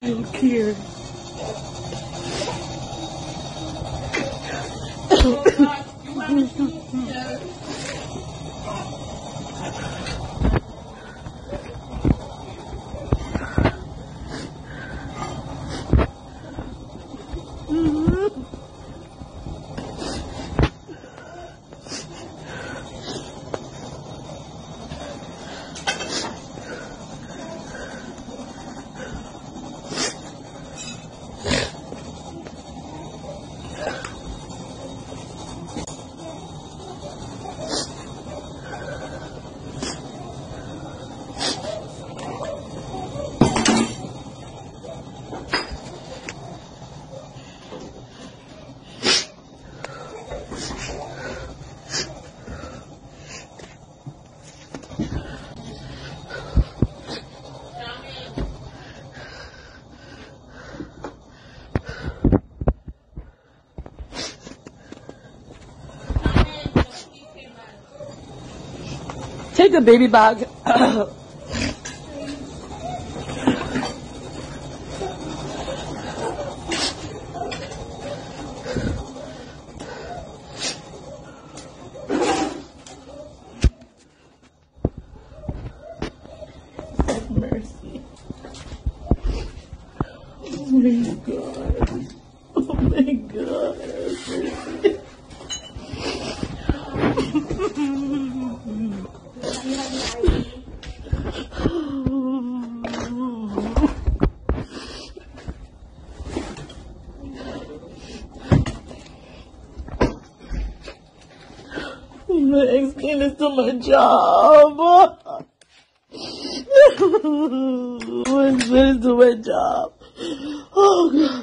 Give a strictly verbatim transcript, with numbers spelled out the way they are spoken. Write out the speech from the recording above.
Look here. Take the baby bag. Mercy. Oh my God. Oh my God. Mercy. My explain this to my job. My explain this to my job. Oh God.